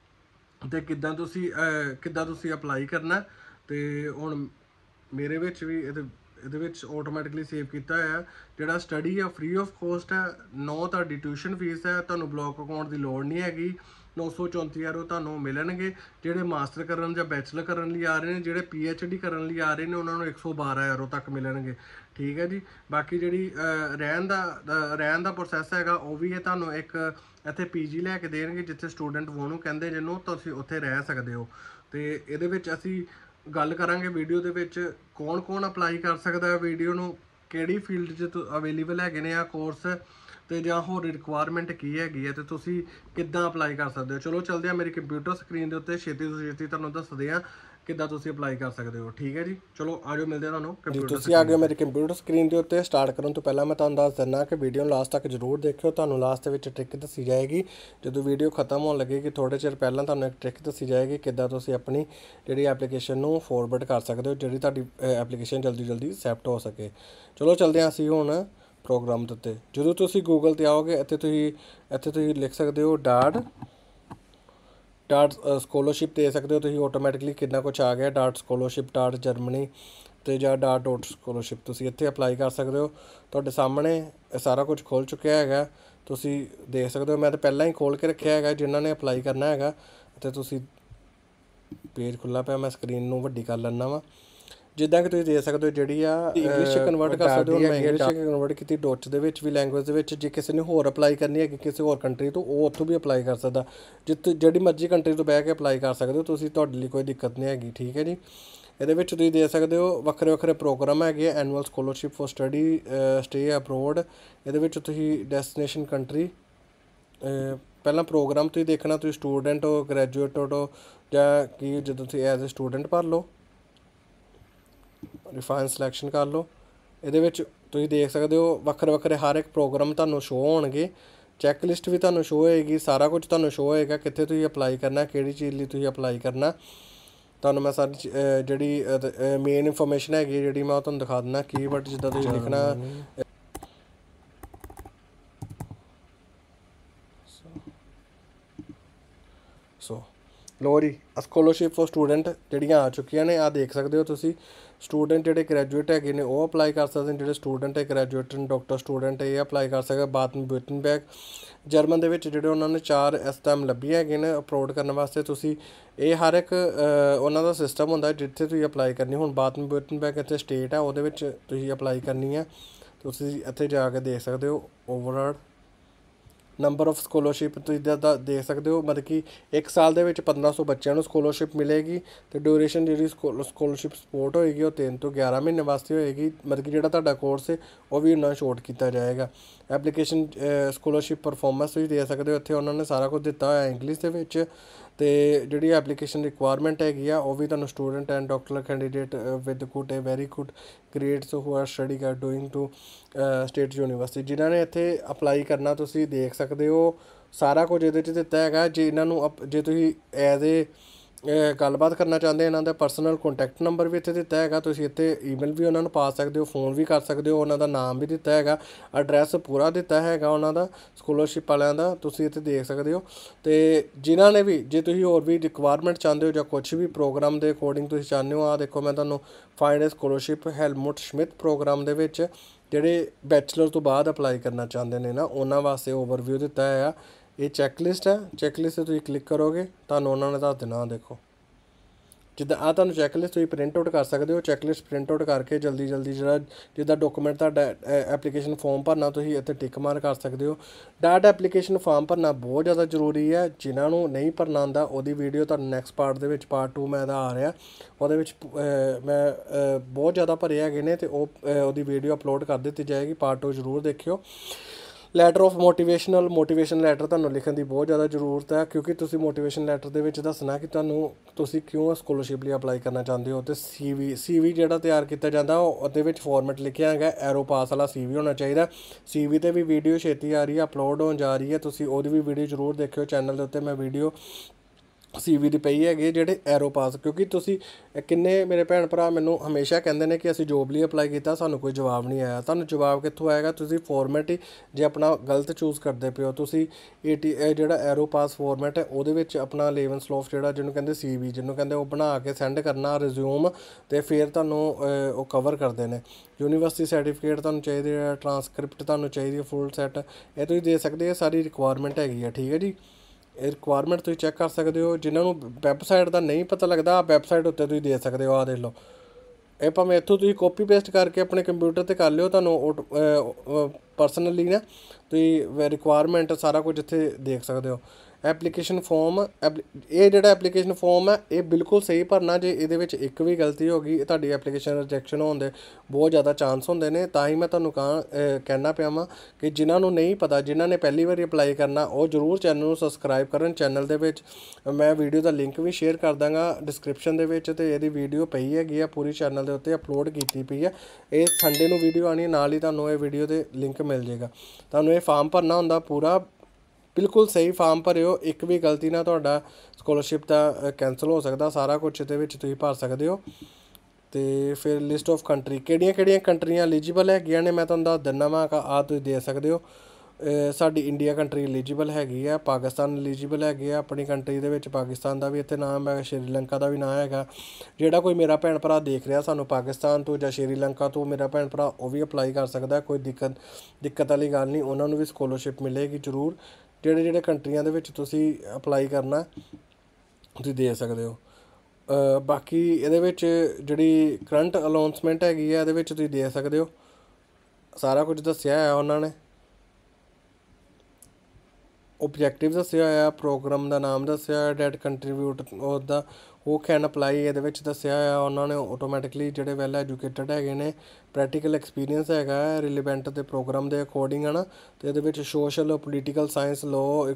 ਤੇ ਕਿੱਦਾਂ ਤੁਸੀਂ ਅਪਲਾਈ ਕਰਨਾ। ਤੇ ਹੁਣ ਮੇਰੇ ਵਿੱਚ ਵੀ ਇਹਦੇ ਵਿੱਚ ਆਟੋਮੈਟਿਕਲੀ ਸੇਵ ਕੀਤਾ ਹੋਇਆ। ਜਿਹੜਾ ਸਟੱਡੀ ਆ ਫ੍ਰੀ ਆਫ ਕੋਸਟ ਹੈ, ਨੋ ਤੁਹਾਡੀ ਟਿਊਸ਼ਨ ਫੀਸ ਹੈ, ਤੁਹਾਨੂੰ ਬਲੌਕ ਅਕਾਊਂਟ ਦੀ ਲੋੜ ਨਹੀਂ ਹੈਗੀ। 934 € ਤੁਹਾਨੂੰ ਮਿਲਣਗੇ। ਜਿਹੜੇ ਮਾਸਟਰ ਕਰਨ ਜਾਂ ਬੈਚਲਰ ਕਰਨ ਲਈ ਆ ਰਹੇ ਨੇ, ਜਿਹੜੇ PhD ਕਰਨ ਲਈ ਆ ਰਹੇ ਨੇ, ਉਹਨਾਂ ਨੂੰ 112 € ਤੱਕ ਮਿਲਣਗੇ। ਠੀਕ ਹੈ ਜੀ। ਬਾਕੀ ਜਿਹੜੀ ਰਹਿਣ ਦਾ ਪ੍ਰੋਸੈਸ ਹੈਗਾ ਉਹ ਵੀ ਇਹ ਤੁਹਾਨੂੰ ਇੱਕ ਇੱਥੇ PG ਲੈ ਕੇ ਦੇਣਗੇ, ਜਿੱਥੇ ਸਟੂਡੈਂਟ ਉਹਨੂੰ ਕਹਿੰਦੇ ਜਿਹਨੂੰ ਤੁਸੀਂ ਉੱਥੇ ਰਹਿ ਸਕਦੇ ਹੋ। ਤੇ ਇਹਦੇ ਵਿੱਚ ਅਸੀਂ ਗੱਲ ਕਰਾਂਗੇ ਵੀਡੀਓ ਦੇ ਵਿੱਚ ਕੌਣ ਕੌਣ ਅਪਲਾਈ ਕਰ ਸਕਦਾ ਹੈ, ਵੀਡੀਓ ਨੂੰ ਕਿਹੜੀ ਫੀਲਡ 'ਚ ਅਵੇਲੇਬਲ ਹੈਗੇ ਨੇ ਆ ਕੋਰਸ, ਤੇ ਜਾਂ ਹੋਰ ਰਿਕੁਆਇਰਮੈਂਟ ਕੀ ਹੈਗੀ ਹੈ, ਤੇ ਤੁਸੀਂ ਕਿੱਦਾਂ ਅਪਲਾਈ ਕਰ ਸਕਦੇ ਹੋ। ਚਲੋ ਚੱਲਦੇ ਆ ਮੇਰੀ ਕੰਪਿਊਟਰ ਸਕਰੀਨ ਦੇ ਉੱਤੇ, ਛੇਤੀ ਤੋਂ ਛੇਤੀ ਤੁਹਾਨੂੰ ਦੱਸਦੇ ਆ ਕਿੱਦਾਂ ਤੁਸੀਂ ਅਪਲਾਈ ਕਰ ਸਕਦੇ ਹੋ। ਠੀਕ ਹੈ ਜੀ, ਚਲੋ ਆਜੋ ਮਿਲਦੇ ਆ ਤੁਹਾਨੂੰ ਕੰਪਿਊਟਰ। ਤੁਸੀਂ ਆ ਗਏ ਮੇਰੀ ਕੰਪਿਊਟਰ ਸਕਰੀਨ ਦੇ ਉੱਤੇ। ਸਟਾਰਟ ਕਰਨ ਤੋਂ ਪਹਿਲਾਂ ਮੈਂ ਤੁਹਾਨੂੰ ਦੱਸ ਦਿੰਦਾ ਕਿ ਵੀਡੀਓ ਨੂੰ ਲਾਸਟ ਤੱਕ ਜ਼ਰੂਰ ਦੇਖਿਓ। ਤੁਹਾਨੂੰ ਲਾਸਟ ਦੇ ਵਿੱਚ ਟ੍ਰਿਕ ਦੱਸੀ ਜਾਏਗੀ। ਜਦੋਂ ਵੀਡੀਓ ਖਤਮ ਹੋਣ ਲੱਗੇਗੀ ਥੋੜ੍ਹੇ ਚਿਰ ਪਹਿਲਾਂ ਤੁਹਾਨੂੰ ਇੱਕ ਟ੍ਰਿਕ ਦੱਸੀ ਜਾਏਗੀ ਕਿੱਦਾਂ ਤੁਸੀਂ ਆਪਣੀ ਜਿਹੜੀ ਐਪਲੀਕੇਸ਼ਨ ਨੂੰ ਫੋਰਵਰਡ ਕਰ ਸਕਦੇ ਹੋ, ਜਿਹੜੀ ਤੁਹਾਡੀ ਐਪਲੀਕੇਸ਼ਨ ਜਲਦੀ ਐਕਸੈਪਟ ਹੋ ਸਕੇ। ਚਲੋ ਚੱਲਦੇ ਹਾਂ ਅਸੀਂ ਹੁਣ ਪ੍ਰੋਗਰਾਮ ਦੇ ਉੱਤੇ। ਜਦੋਂ ਤੁਸੀਂ ਗੂਗਲ 'ਤੇ ਆਓਗੇ ਇੱਥੇ ਤੁਸੀਂ ਲਿਖ ਸਕਦੇ ਹੋ ਡਾਟ ਸਕੋਲਰਸ਼ਿਪ ਦੇ ਸਕਦੇ ਹੋ ਤੁਸੀਂ। ਆਟੋਮੈਟਿਕਲੀ ਕਿੰਨਾ ਕੁਛ ਆ ਗਿਆ, ਡਾਟ ਸਕੋਲਰਸ਼ਿਪ ਡਾਟ ਜਰਮਨੀ ਅਤੇ ਜਾਂ ਡਾਟ ਸਕੋਲਰਸ਼ਿਪ। ਤੁਸੀਂ ਇੱਥੇ ਅਪਲਾਈ ਕਰ ਸਕਦੇ ਹੋ। ਤੁਹਾਡੇ ਸਾਹਮਣੇ ਇਹ ਸਾਰਾ ਕੁਝ ਖੁੱਲ੍ਹ ਚੁੱਕਿਆ ਹੈਗਾ, ਤੁਸੀਂ ਦੇਖ ਸਕਦੇ ਹੋ। ਮੈਂ ਤਾਂ ਪਹਿਲਾਂ ਹੀ ਖੋਲ੍ਹ ਕੇ ਰੱਖਿਆ ਹੈਗਾ ਜਿਨ੍ਹਾਂ ਨੇ ਅਪਲਾਈ ਕਰਨਾ ਹੈਗਾ। ਅਤੇ ਤੁਸੀਂ ਪੇਜ ਖੁੱਲ੍ਹਾ ਪਿਆ, ਮੈਂ ਸਕਰੀਨ ਨੂੰ ਵੱਡੀ ਕਰ ਲੈਂਦਾ ਵਾ। ਜਿੱਦਾਂ ਕਿ ਤੁਸੀਂ ਦੇ ਸਕਦੇ ਹੋ ਜਿਹੜੀ ਆ ਇੰਗਲਿਸ਼ 'ਚ ਕਨਵਰਟ ਕਰ ਸਕਦੇ ਹੋ। ਮੈਂ ਇੰਗਲਿਸ਼ 'ਚ ਕਨਵਰਟ ਕੀਤੀ, ਡੋਚ ਦੇ ਵਿੱਚ ਵੀ, ਲੈਂਗੁਏਜ ਦੇ ਵਿੱਚ। ਜੇ ਕਿਸੇ ਨੇ ਹੋਰ ਅਪਲਾਈ ਕਰਨੀ ਹੈਗੀ ਕਿਸੇ ਹੋਰ ਕੰਟਰੀ ਤੋਂ, ਉਹ ਉੱਥੋਂ ਵੀ ਅਪਲਾਈ ਕਰ ਸਕਦਾ। ਜਿਹੜੀ ਮਰਜ਼ੀ ਕੰਟਰੀ ਤੋਂ ਬਹਿ ਕੇ ਅਪਲਾਈ ਕਰ ਸਕਦੇ ਹੋ ਤੁਸੀਂ, ਤੁਹਾਡੇ ਲਈ ਕੋਈ ਦਿੱਕਤ ਨਹੀਂ ਹੈਗੀ। ਠੀਕ ਹੈ ਜੀ। ਇਹਦੇ ਵਿੱਚ ਤੁਸੀਂ ਦੇ ਸਕਦੇ ਹੋ ਵੱਖਰੇ ਵੱਖਰੇ ਪ੍ਰੋਗਰਾਮ ਹੈਗੇ ਆ। Annual scholarship for study stay abroad. ਇਹਦੇ ਵਿੱਚ ਤੁਸੀਂ ਡੈਸਟੀਨੇਸ਼ਨ ਕੰਟਰੀ, ਪਹਿਲਾਂ ਪ੍ਰੋਗਰਾਮ ਤੁਸੀਂ ਦੇਖਣਾ, ਤੁਸੀਂ ਸਟੂਡੈਂਟ ਹੋ, ਗ੍ਰੈਜੂਏਟ ਹੋ, ਜਾਂ ਕਿ ਜਦੋਂ ਤੁਸੀਂ ਐਜ਼ ਏ ਸਟੂਡੈਂਟ ਭਰ ਲਓ, ਰਿਫਾਈਨ ਸਿਲੈਕਸ਼ਨ ਕਰ ਲਓ। ਇਹਦੇ ਵਿੱਚ ਤੁਸੀਂ ਦੇਖ ਸਕਦੇ ਹੋ ਵੱਖਰੇ ਵੱਖਰੇ ਹਰ ਇੱਕ ਪ੍ਰੋਗਰਾਮ ਤੁਹਾਨੂੰ ਸ਼ੋਅ ਹੋਣਗੇ। ਚੈੱਕ ਲਿਸਟ ਵੀ ਤੁਹਾਨੂੰ ਸ਼ੋਅ ਹੋਏਗੀ, ਸਾਰਾ ਕੁਝ ਤੁਹਾਨੂੰ ਸ਼ੋਅ ਹੋਏਗਾ ਕਿੱਥੇ ਤੁਸੀਂ ਅਪਲਾਈ ਕਰਨਾ, ਕਿਹੜੀ ਚੀਜ਼ ਲਈ ਤੁਸੀਂ ਅਪਲਾਈ ਕਰਨਾ। ਤੁਹਾਨੂੰ ਮੈਂ ਸਾਰੀ ਜਿਹੜੀ ਮੇਨ ਇਨਫੋਰਮੇਸ਼ਨ ਹੈਗੀ ਜਿਹੜੀ ਮੈਂ ਉਹ ਤੁਹਾਨੂੰ ਦਿਖਾ ਦਿੰਦਾ। ਕੀਵਰਡ ਜਿੱਦਾਂ ਤੁਸੀਂ ਲਿਖਣਾ, ਲੋ ਜੀ, ਸਕੋਲਰਸ਼ਿਪ ਫॉर ਸਟੂਡੈਂਟ ਜਿਹੜੀਆਂ ਆ ਚੁੱਕੀਆਂ ਨੇ, ਆ ਦੇਖ ਸਕਦੇ ਹੋ ਤੁਸੀਂ। ਸਟੂਡੈਂਟ ਜਿਹੜੇ ਗ੍ਰੈਜੂਏਟ ਹੈਗੇ ਨੇ ਉਹ ਅਪਲਾਈ ਕਰ ਸਕਦੇ ਨੇ। ਜਿਹੜੇ ਸਟੂਡੈਂਟ ਹੈ ਗ੍ਰੈਜੂਏਟ ਡਾਕਟਰ ਸਟੂਡੈਂਟ ਇਹ ਅਪਲਾਈ ਕਰ ਸਕਦੇ। ਬਾਦਨ-ਵਿਟਨਬਰਗ ਜਰਮਨ ਦੇ ਵਿੱਚ ਜਿਹੜੇ ਉਹਨਾਂ ਨੇ 4 ਇਸ ਟਾਈਮ ਲੱਭੇ ਹੈਗੇ ਨੇ ਅਪਲੋਡ ਕਰਨ ਵਾਸਤੇ। ਤੁਸੀਂ ਇਹ ਹਰ ਇੱਕ ਉਹਨਾਂ ਦਾ ਸਿਸਟਮ ਹੁੰਦਾ ਜਿੱਥੇ ਤੁਸੀਂ ਅਪਲਾਈ ਕਰਨੀ। ਹੁਣ ਬਾਦਨ-ਵਿਟਨਬਰਗ ਇੱਥੇ ਸਟੇਟ ਹੈ, ਉਹਦੇ ਵਿੱਚ ਤੁਸੀਂ ਅਪਲਾਈ ਕਰਨੀ ਹੈ। ਤੁਸੀਂ ਇੱਥੇ ਜਾ ਕੇ ਦੇਖ ਸਕਦੇ ਹੋ ਓਵਰਆਲ ਨੰਬਰ ਆਫ ਸਕੋਲਰਸ਼ਿਪ ਤੁਸੀਂ ਦਾ ਦੇਖ ਸਕਦੇ ਹੋ। ਮਤਲਬ ਕਿ 1 ਸਾਲ ਦੇ ਵਿੱਚ 1500 ਬੱਚਿਆਂ ਨੂੰ ਸਕੋਲਰਸ਼ਿਪ ਮਿਲੇਗੀ। ਅਤੇ ਡਿਊਰੇਸ਼ਨ ਜਿਹੜੀ ਸਕੋਲਰਸ਼ਿਪ ਸਪੋਰਟ ਹੋਏਗੀ ਉਹ 3 ਤੋਂ 11 ਮਹੀਨੇ ਵਾਸਤੇ ਹੋਏਗੀ। ਮਤਲਬ ਕਿ ਜਿਹੜਾ ਤੁਹਾਡਾ ਕੋਰਸ ਹੈ ਉਹ ਵੀ ਉਹਨਾਂ ਛੋਟ ਕੀਤਾ ਜਾਏਗਾ। ਐਪਲੀਕੇਸ਼ਨ ਸਕੋਲਰਸ਼ਿਪ ਪਰਫੋਰਮੈਂਸ ਤੁਸੀਂ ਦੇ ਸਕਦੇ ਹੋ। ਇੱਥੇ ਉਹਨਾਂ ਨੇ ਸਾਰਾ ਕੁਝ ਦਿੱਤਾ ਹੋਇਆ ਇੰਗਲਿਸ਼ ਦੇ ਵਿੱਚ। ਅਤੇ ਜਿਹੜੀ ਐਪਲੀਕੇਸ਼ਨ ਰਿਕੁਆਇਰਮੈਂਟ ਹੈਗੀ ਆ ਉਹ ਵੀ ਤੁਹਾਨੂੰ student and doctor candidate with good very good grades who are study are doing to state university. ਜਿਨ੍ਹਾਂ ਨੇ ਇੱਥੇ ਅਪਲਾਈ ਕਰਨਾ ਤੁਸੀਂ ਦੇਖ ਸਕਦੇ ਹੋ ਸਾਰਾ ਕੁਝ ਇਹਦੇ 'ਚ ਦਿੱਤਾ ਹੈਗਾ। ਜੇ ਇਹਨਾਂ ਨੂੰ ਜੇ ਤੁਸੀਂ ਐਜ਼ ਏ ਗੱਲਬਾਤ ਕਰਨਾ ਚਾਹੁੰਦੇ, ਇਹਨਾਂ ਦਾ ਪਰਸਨਲ ਕੰਟੈਕਟ ਨੰਬਰ ਵੀ ਇੱਥੇ ਦਿੱਤਾ ਹੈਗਾ। ਤੁਸੀਂ ਇੱਥੇ ਈਮੇਲ ਵੀ ਉਹਨਾਂ ਨੂੰ ਪਾ ਸਕਦੇ ਹੋ, ਫੋਨ ਵੀ ਕਰ ਸਕਦੇ ਹੋ। ਉਹਨਾਂ ਦਾ ਨਾਮ ਵੀ ਦਿੱਤਾ ਹੈਗਾ, ਐਡਰੈਸ ਪੂਰਾ ਦਿੱਤਾ ਹੈਗਾ ਉਹਨਾਂ ਦਾ ਸਕੋਲਰਸ਼ਿਪ ਵਾਲਿਆਂ ਦਾ, ਤੁਸੀਂ ਇੱਥੇ ਦੇਖ ਸਕਦੇ ਹੋ। ਅਤੇ ਜਿਨ੍ਹਾਂ ਨੇ ਵੀ, ਜੇ ਤੁਸੀਂ ਹੋਰ ਵੀ ਰਿਕੁਆਇਰਮੈਂਟ ਚਾਹੁੰਦੇ ਹੋ ਜਾਂ ਕੁਛ ਵੀ ਪ੍ਰੋਗਰਾਮ ਦੇ ਅਕੋਰਡਿੰਗ ਤੁਸੀਂ ਚਾਹੁੰਦੇ ਹੋ, ਆਹ ਦੇਖੋ ਮੈਂ ਤੁਹਾਨੂੰ find a scholarship Helmut Schmidt programme ਦੇ ਵਿੱਚ ਜਿਹੜੇ ਬੈਚਲਰ ਤੋਂ ਬਾਅਦ ਅਪਲਾਈ ਕਰਨਾ ਚਾਹੁੰਦੇ ਨੇ ਨਾ, ਉਹਨਾਂ ਵਾਸਤੇ ਓਵਰਵਿਊ ਦਿੱਤਾ ਹੈ। ਇਹ ਚੈੱਕਲਿਸਟ ਹੈ। ਚੈੱਕਲਿਸਟ 'ਤੇ ਤੁਸੀਂ ਕਲਿੱਕ ਕਰੋਗੇ ਤੁਹਾਨੂੰ ਉਹਨਾਂ ਨੇ ਦੱਸ ਦੇਣਾ। ਦੇਖੋ ਜਿੱਦਾਂ ਆਹ ਤੁਹਾਨੂੰ ਚੈੱਕਲਿਸਟ ਤੁਸੀਂ ਪ੍ਰਿੰਟ ਆਊਟ ਕਰ ਸਕਦੇ ਹੋ। ਚੈੱਕਲਿਸਟ ਪ੍ਰਿੰਟ ਆਊਟ ਕਰਕੇ ਜਲਦੀ ਜਿਹੜਾ ਜਿੱਦਾਂ ਡਾਕੂਮੈਂਟ ਤੁਹਾਡਾ ਐਪਲੀਕੇਸ਼ਨ ਫਾਰਮ ਭਰਨਾ, ਤੁਸੀਂ ਇੱਥੇ ਟਿਕ ਮਾਰ ਕਰ ਸਕਦੇ ਹੋ। ਡਾਟਾ ਐਪਲੀਕੇਸ਼ਨ ਫਾਰਮ ਭਰਨਾ ਬਹੁਤ ਜ਼ਿਆਦਾ ਜ਼ਰੂਰੀ ਹੈ। ਜਿਨ੍ਹਾਂ ਨੂੰ ਨਹੀਂ ਭਰਨਾ ਆਉਂਦਾ ਉਹਦੀ ਵੀਡੀਓ ਤੁਹਾਨੂੰ ਨੈਕਸਟ ਪਾਰਟ ਦੇ ਵਿੱਚ ਪਾਰਟ 2 ਮੈਂ ਇਹਦਾ ਆ ਰਿਹਾ, ਉਹਦੇ ਵਿੱਚ ਮੈਂ ਬਹੁਤ ਜ਼ਿਆਦਾ ਭਰੇ ਹੈਗੇ ਨੇ ਅਤੇ ਉਹਦੀ ਵੀਡੀਓ ਅਪਲੋਡ ਕਰ ਦਿੱਤੀ ਜਾਏਗੀ। ਪਾਰਟ 2 ਜ਼ਰੂਰ ਦੇਖਿਓ। ਲੈਟਰ ਆਫ ਮੋਟੀਵੇਸ਼ਨ ਲੈਟਰ ਤੁਹਾਨੂੰ ਲਿਖਣ ਦੀ ਬਹੁਤ ਜ਼ਿਆਦਾ ਜ਼ਰੂਰਤ ਹੈ, ਕਿਉਂਕਿ ਤੁਸੀਂ ਮੋਟੀਵੇਸ਼ਨ ਲੈਟਰ ਦੇ ਵਿੱਚ ਦੱਸਣਾ ਕਿ ਤੁਸੀਂ ਕਿਉਂ ਸਕੋਲਰਸ਼ਿਪ ਲਈ ਅਪਲਾਈ ਕਰਨਾ ਚਾਹੁੰਦੇ ਹੋ। ਅਤੇ CV ਜਿਹੜਾ ਤਿਆਰ ਕੀਤਾ ਜਾਂਦਾ ਉਹਦੇ ਵਿੱਚ ਫਾਰਮੈਟ ਲਿਖਿਆ ਹੈਗਾ ਐਰੋ ਪਾਸ ਵਾਲਾ CV ਹੋਣਾ ਚਾਹੀਦਾ। CV 'ਤੇ ਵੀ ਵੀਡੀਓ ਛੇਤੀ ਆ ਰਹੀ ਹੈ, ਅਪਲੋਡ ਹੋਣ ਜਾ ਰਹੀ ਹੈ, ਤੁਸੀਂ ਉਹਦੀ ਵੀ ਵੀਡੀਓ ਜ਼ਰੂਰ ਦੇਖਿਓ। ਚੈਨਲ ਦੇ ਉੱਤੇ ਮੈਂ ਵੀਡੀਓ CV ਦੀ ਪਈ ਹੈਗੀ ਜਿਹੜੇ ਐਰੋ ਪਾਸ, ਕਿਉਂਕਿ ਤੁਸੀਂ ਕਿੰਨੇ ਮੇਰੇ ਭੈਣ ਭਰਾ ਮੈਨੂੰ ਹਮੇਸ਼ਾ ਕਹਿੰਦੇ ਨੇ ਕਿ ਅਸੀਂ ਜੋਬ ਲਈ ਅਪਲਾਈ ਕੀਤਾ, ਸਾਨੂੰ ਕੋਈ ਜਵਾਬ ਨਹੀਂ ਆਇਆ। ਤੁਹਾਨੂੰ ਜਵਾਬ ਕਿੱਥੋਂ ਆਏਗਾ? ਤੁਸੀਂ ਫਾਰਮੈਟ ਹੀ ਜੇ ਆਪਣਾ ਗਲਤ ਚੂਜ਼ ਕਰਦੇ ਪਿਓ। ਤੁਸੀਂ ਜਿਹੜਾ ਐਰੋ ਪਾਸ ਫਾਰਮੈਟ ਹੈ ਉਹਦੇ ਵਿੱਚ ਆਪਣਾ ਲੇਵਨ ਸਲੋਫ ਜਿਹੜਾ ਜਿਹਨੂੰ ਕਹਿੰਦੇ CV ਜਿਹਨੂੰ ਕਹਿੰਦੇ ਉਹ ਬਣਾ ਕੇ ਸੈਂਡ ਕਰਨਾ ਰਿਜ਼ਿਊਮ, ਅਤੇ ਫਿਰ ਤੁਹਾਨੂੰ ਉਹ ਕਵਰ ਕਰਦੇ ਨੇ। ਯੂਨੀਵਰਸਿਟੀ ਸਰਟੀਫਿਕੇਟ ਤੁਹਾਨੂੰ ਚਾਹੀਦੇ ਆ, ਟਰਾਂਸਕ੍ਰਿਪਟ ਤੁਹਾਨੂੰ ਚਾਹੀਦੀ ਹੈ ਫੁੱਲ ਸੈੱਟ, ਇਹ ਤੁਸੀਂ ਦੇ ਸਕਦੇ ਆ। ਸਾਰੀ ਰਿਕੁਆਇਰਮੈਂਟ ਹੈਗੀ ਆ। ਠੀਕ ਹੈ ਜੀ। ਇਹ ਰਿਕੁਆਇਰਮੈਂਟ ਤੁਸੀਂ ਚੈੱਕ ਕਰ ਸਕਦੇ ਹੋ। ਜਿਨ੍ਹਾਂ ਨੂੰ ਵੈਬਸਾਈਟ ਦਾ ਨਹੀਂ ਪਤਾ ਲੱਗਦਾ, ਵੈਬਸਾਈਟ ਉੱਤੇ ਤੁਸੀਂ ਦੇ ਸਕਦੇ ਹੋ। ਆਹ ਦੇਖ ਲਓ, ਇਹ ਭਾਵੇਂ ਇੱਥੋਂ ਤੁਸੀਂ ਕਾਪੀ ਪੇਸਟ ਕਰਕੇ ਆਪਣੇ ਕੰਪਿਊਟਰ 'ਤੇ ਕਰ ਲਿਓ। ਤੁਹਾਨੂੰ ਪਰਸਨਲੀ ਨਾ ਤੁਸੀਂ ਰਿਕੁਆਇਰਮੈਂਟ ਸਾਰਾ ਕੁਝ ਇੱਥੇ ਦੇਖ ਸਕਦੇ ਹੋ। ਐਪਲੀਕੇਸ਼ਨ ਫੋਰਮ, ਇਹ ਜਿਹੜਾ ਐਪਲੀਕੇਸ਼ਨ ਫੋਰਮ ਹੈ ਇਹ ਬਿਲਕੁਲ ਸਹੀ ਭਰਨਾ। ਜੇ ਇਹਦੇ ਵਿੱਚ ਇੱਕ ਵੀ ਗਲਤੀ ਹੋ ਗਈ ਤੁਹਾਡੀ ਐਪਲੀਕੇਸ਼ਨ ਰਿਜੈਕਸ਼ਨ ਹੋਣ ਦੇ ਬਹੁਤ ਜ਼ਿਆਦਾ ਚਾਂਸ ਹੁੰਦੇ ਨੇ। ਤਾਂ ਹੀ ਮੈਂ ਤੁਹਾਨੂੰ ਕਹਿਣਾ ਪਿਆ ਵਾਂ ਕਿ ਜਿਨ੍ਹਾਂ ਨੂੰ ਨਹੀਂ ਪਤਾ, ਜਿਨ੍ਹਾਂ ਨੇ ਪਹਿਲੀ ਵਾਰੀ ਅਪਲਾਈ ਕਰਨਾ, ਉਹ ਜ਼ਰੂਰ ਚੈਨਲ ਨੂੰ ਸਬਸਕ੍ਰਾਈਬ ਕਰਨ। ਚੈਨਲ ਦੇ ਵਿੱਚ ਮੈਂ ਵੀਡੀਓ ਦਾ ਲਿੰਕ ਵੀ ਸ਼ੇਅਰ ਕਰ ਦਾਂਗਾ ਡਿਸਕ੍ਰਿਪਸ਼ਨ ਦੇ ਵਿੱਚ, ਅਤੇ ਇਹਦੀ ਵੀਡੀਓ ਪਈ ਹੈਗੀ ਆ ਪੂਰੀ ਚੈਨਲ ਦੇ ਉੱਤੇ ਅਪਲੋਡ ਕੀਤੀ ਪਈ ਹੈ। ਇਹ ਸੰਡੇ ਨੂੰ ਵੀਡੀਓ ਆਉਣੀ, ਨਾਲ ਹੀ ਤੁਹਾਨੂੰ ਇਹ ਵੀਡੀਓ ਦੇ ਲਿੰਕ ਮਿਲ ਜਾਏਗਾ। ਤੁਹਾਨੂੰ ਇਹ ਫਾਰਮ ਭਰਨਾ ਹੁੰਦਾ ਪੂਰਾ, ਬਿਲਕੁਲ ਸਹੀ ਫਾਰਮ ਭਰਿਓ। ਇੱਕ ਵੀ ਗਲਤੀ ਨਾਲ ਤੁਹਾਡਾ ਸਕੋਲਰਸ਼ਿਪ ਦਾ ਕੈਂਸਲ ਹੋ ਸਕਦਾ। ਸਾਰਾ ਕੁਛ ਇਹਦੇ ਵਿੱਚ ਤੁਸੀਂ ਭਰ ਸਕਦੇ ਹੋ। ਅਤੇ ਫਿਰ ਲਿਸਟ ਆਫ ਕੰਟਰੀ, ਕਿਹੜੀਆਂ ਕੰਟਰੀਆਂ ਐਲੀਜੀਬਲ ਹੈਗੀਆਂ ਨੇ ਮੈਂ ਤੁਹਾਨੂੰ ਦੱਸ ਦਿੰਦਾ ਵਾਂ। ਆਹ ਤੁਸੀਂ ਦੇ ਸਕਦੇ ਹੋ। ਸਾਡੀ ਇੰਡੀਆ ਕੰਟਰੀ ਐਲੀਜੀਬਲ ਹੈਗੀ ਆ, ਪਾਕਿਸਤਾਨ ਐਲੀਜੀਬਲ ਹੈਗੇ ਆ। ਆਪਣੀ ਕੰਟਰੀ ਦੇ ਵਿੱਚ ਪਾਕਿਸਤਾਨ ਦਾ ਵੀ ਇੱਥੇ ਨਾਮ ਹੈ, ਸ਼੍ਰੀਲੰਕਾ ਦਾ ਵੀ ਨਾਂ ਹੈਗਾ। ਜਿਹੜਾ ਕੋਈ ਮੇਰਾ ਭੈਣ ਭਰਾ ਦੇਖ ਰਿਹਾ ਸਾਨੂੰ ਪਾਕਿਸਤਾਨ ਤੋਂ ਜਾਂ ਸ਼੍ਰੀਲੰਕਾ ਤੋਂ, ਮੇਰਾ ਭੈਣ ਭਰਾ ਉਹ ਵੀ ਅਪਲਾਈ ਕਰ ਸਕਦਾ। ਕੋਈ ਦਿੱਕਤ ਵਾਲੀ ਗੱਲ ਨਹੀਂ, ਉਹਨਾਂ ਨੂੰ ਵੀ ਸਕੋਲਰਸ਼ਿਪ ਮਿਲੇਗੀ ਜ਼ਰੂਰ। ਜਿਹੜੇ ਕੰਟਰੀਆਂ ਦੇ ਵਿੱਚ ਤੁਸੀਂ ਅਪਲਾਈ ਕਰਨਾ ਤੁਸੀਂ ਦੇ ਸਕਦੇ ਹੋ। ਬਾਕੀ ਇਹਦੇ ਵਿੱਚ ਜਿਹੜੀ ਕਰੰਟ ਅਨਾਉਂਸਮੈਂਟ ਹੈਗੀ ਆ ਇਹਦੇ ਵਿੱਚ ਤੁਸੀਂ ਦੇਖ ਸਕਦੇ ਹੋ, ਸਾਰਾ ਕੁਝ ਦੱਸਿਆ ਹੈ ਉਹਨਾਂ ਨੇ। ਓਬਜੈਕਟਿਵ ਦੱਸਿਆ ਹੋਇਆ, ਪ੍ਰੋਗਰਾਮ ਦਾ ਨਾਮ ਦੱਸਿਆ ਹੋਇਆ, ਡੈਟ ਕੰਟਰੀਬਿਊਟ ਉਹਦਾ ਉਹ ਕੈਨ ਅਪਲਾਈ ਇਹਦੇ ਵਿੱਚ ਦੱਸਿਆ ਹੋਇਆ ਉਹਨਾਂ ਨੇ। ਆਟੋਮੈਟਿਕਲੀ ਜਿਹੜੇ ਵੈਲ ਐਜੂਕੇਟਡ ਹੈਗੇ ਨੇ, ਪ੍ਰੈਕਟੀਕਲ ਐਕਸਪੀਰੀਅੰਸ ਹੈਗਾ ਰਿਲੀਵੈਂਟ ਦੇ ਪ੍ਰੋਗਰਾਮ ਦੇ ਅਕੋਰਡਿੰਗ ਹੈ ਨਾ। ਅਤੇ ਇਹਦੇ ਵਿੱਚ social, political science, law,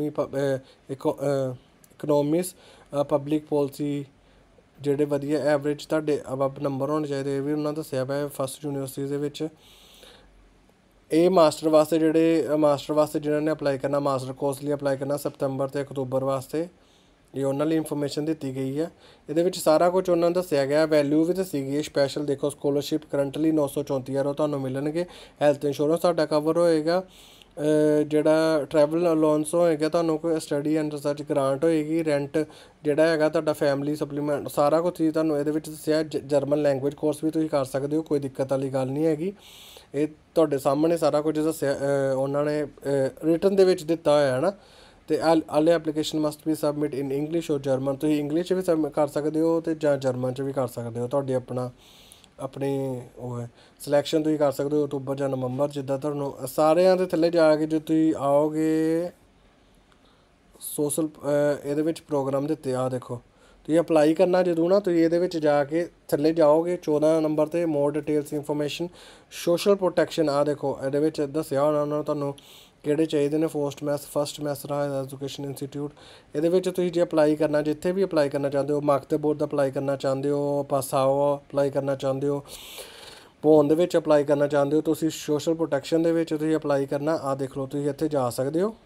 economics, public policy ਜਿਹੜੇ ਵਧੀਆ ਐਵਰੇਜ ਤੁਹਾਡੇ ਅਬਵ ਨੰਬਰ ਹੋਣੇ ਚਾਹੀਦੇ, ਇਹ ਵੀ ਉਹਨਾਂ ਦੱਸਿਆ ਪਿਆ ਫਸਟ ਯੂਨੀਵਰਸਿਟੀ ਦੇ ਵਿੱਚ। ਇਹ ਮਾਸਟਰ ਵਾਸਤੇ ਜਿਹਨਾਂ ਨੇ ਅਪਲਾਈ ਕਰਨਾ, ਮਾਸਟਰ ਕੋਰਸ ਲਈ ਅਪਲਾਈ ਕਰਨਾ ਸਤੰਬਰ ਅਤੇ ਅਕਤੂਬਰ ਵਾਸਤੇ, ਇਹ ਉਹਨਾਂ ਲਈ ਇਨਫੋਰਮੇਸ਼ਨ ਦਿੱਤੀ ਗਈ ਹੈ। ਇਹਦੇ ਵਿੱਚ ਸਾਰਾ ਕੁਝ ਉਹਨਾਂ ਨੂੰ ਦੱਸਿਆ ਗਿਆ, ਵੈਲਿਊ ਵੀ ਦੱਸੀ ਗਈ ਹੈ ਸਪੈਸ਼ਲ। ਦੇਖੋ ਸਕੋਲਰਸ਼ਿਪ ਕਰੰਟਲੀ 934 ਤੁਹਾਨੂੰ ਮਿਲਣਗੇ, ਹੈਲਥ ਇੰਸ਼ੋਰੈਂਸ ਤੁਹਾਡਾ ਕਵਰ ਹੋਏਗਾ, ਜਿਹੜਾ ਟਰੈਵਲ ਅਲਾਊਂਸ ਹੋਏਗਾ ਤੁਹਾਨੂੰ, ਕੋਈ ਸਟੱਡੀ ਐਂਡ ਰਿਸਰਚ ਗ੍ਰਾਂਟ ਹੋਏਗੀ, ਰੈਂਟ ਜਿਹੜਾ ਹੈਗਾ ਤੁਹਾਡਾ, ਫੈਮਿਲੀ ਸਪਲੀਮੈਂਟ, ਸਾਰਾ ਕੁਝ ਚੀਜ਼ ਤੁਹਾਨੂੰ ਇਹਦੇ ਵਿੱਚ ਦੱਸਿਆ। ਜਰਮਨ ਲੈਂਗੁਏਜ ਕੋਰਸ ਵੀ ਤੁਸੀਂ ਕਰ ਸਕਦੇ ਹੋ, ਕੋਈ ਦਿੱਕਤ ਵਾਲੀ ਗੱਲ ਨਹੀਂ ਹੈਗੀ। ਇਹ ਤੁਹਾਡੇ ਸਾਹਮਣੇ ਸਾਰਾ ਕੁਝ ਦੱਸਿਆ ਉਹਨਾਂ ਨੇ ਰਿਟਨ ਦੇ ਵਿੱਚ ਦਿੱਤਾ ਹੋਇਆ ਹੈ ਨਾ। ਅਤੇ all application must be submit in English or German, ਤੁਸੀਂ ਇੰਗਲਿਸ਼ 'ਚ ਵੀ ਸਬਮਿਟ ਕਰ ਸਕਦੇ ਹੋ ਅਤੇ ਜਾਂ ਜਰਮਨ 'ਚ ਵੀ ਕਰ ਸਕਦੇ ਹੋ। ਤੁਹਾਡੀ ਆਪਣੀ ਉਹ ਹੈ ਸਿਲੈਕਸ਼ਨ, ਤੁਸੀਂ ਕਰ ਸਕਦੇ ਹੋ ਅਕਤੂਬਰ ਜਾਂ ਨਵੰਬਰ, ਜਿੱਦਾਂ ਤੁਹਾਨੂੰ। ਸਾਰਿਆਂ ਦੇ ਥੱਲੇ ਜਾ ਕੇ ਜੇ ਤੁਸੀਂ ਆਓਗੇ ਸੋਸ਼ਲ ਇਹਦੇ ਵਿੱਚ ਪ੍ਰੋਗਰਾਮ ਦਿੱਤੇ ਆ, ਦੇਖੋ ਤੁਸੀਂ ਅਪਲਾਈ ਕਰਨਾ ਜਦੋਂ ਨਾ, ਤੁਸੀਂ ਇਹਦੇ ਵਿੱਚ ਜਾ ਕੇ ਥੱਲੇ ਜਾਓਗੇ 14 ਨੰਬਰ 'ਤੇ more details information social protection, ਆ ਦੇਖੋ ਇਹਦੇ ਵਿੱਚ ਦੱਸਿਆ ਹੋਣਾ ਉਹਨਾਂ ਨੇ ਤੁਹਾਨੂੰ ਕਿਹੜੇ ਚਾਹੀਦੇ ਨੇ। ਫਸਟ ਮੈਸਰਾ ਐਜੂਕੇਸ਼ਨ ਇੰਸਟੀਟਿਊਟ, ਇਹਦੇ ਵਿੱਚ ਤੁਸੀਂ ਜੇ ਅਪਲਾਈ ਕਰਨਾ, ਜਿੱਥੇ ਵੀ ਅਪਲਾਈ ਕਰਨਾ ਚਾਹੁੰਦੇ ਹੋ, ਮਗਤੇਬੋਰਡ ਦਾ ਅਪਲਾਈ ਕਰਨਾ ਚਾਹੁੰਦੇ ਹੋ, ਪਾਸਾਓ ਅਪਲਾਈ ਕਰਨਾ ਚਾਹੁੰਦੇ ਹੋ, ਭੋਨ ਦੇ ਵਿੱਚ ਅਪਲਾਈ ਕਰਨਾ ਚਾਹੁੰਦੇ ਹੋ, ਤੁਸੀਂ ਸੋਸ਼ਲ ਪ੍ਰੋਟੈਕਸ਼ਨ ਦੇ ਵਿੱਚ ਤੁਸੀਂ ਅਪਲਾਈ ਕਰਨਾ, ਆ ਦੇਖ ਲਓ ਤੁਸੀਂ ਇੱਥੇ ਜਾ ਸਕਦੇ ਹੋ,